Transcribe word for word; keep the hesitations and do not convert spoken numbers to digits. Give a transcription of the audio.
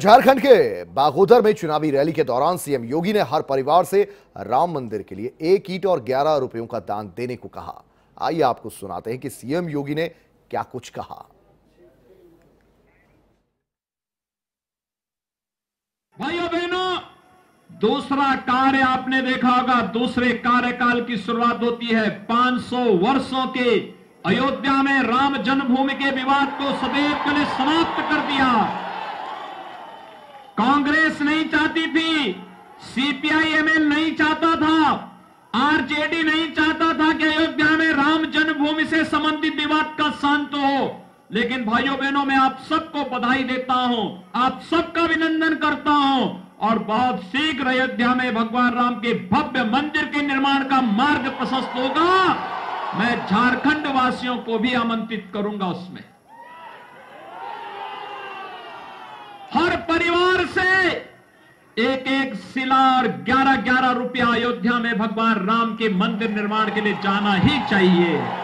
झारखंड के बागोदर में चुनावी रैली के दौरान सीएम योगी ने हर परिवार से राम मंदिर के लिए एक ईंट और ग्यारह रुपयों का दान देने को कहा। आइए आपको सुनाते हैं कि सीएम योगी ने क्या कुछ कहा। भाइयों बहनों, दूसरा कार्य आपने देखा होगा, दूसरे कार्यकाल की शुरुआत होती है। पांच सौ वर्षों के अयोध्या में राम जन्मभूमि के विवाद को सदैव के लिए समाप्त कर दिया। कांग्रेस नहीं चाहती थी, सीपीआईएमएल नहीं चाहता था, आरजेडी नहीं चाहता था कि अयोध्या में राम जन्मभूमि से संबंधित विवाद का शांत हो। लेकिन भाइयों बहनों, मैं आप सबको बधाई देता हूं, आप सबका अभिनंदन करता हूं और बहुत शीघ्र अयोध्या में भगवान राम के भव्य मंदिर के निर्माण का मार्ग प्रशस्त होगा। मैं झारखंड वासियों को भी आमंत्रित करूंगा उसमें। हर परिवार से एक एक शिला और ग्यारह ग्यारह रुपया अयोध्या में भगवान राम के मंदिर निर्माण के लिए जाना ही चाहिए।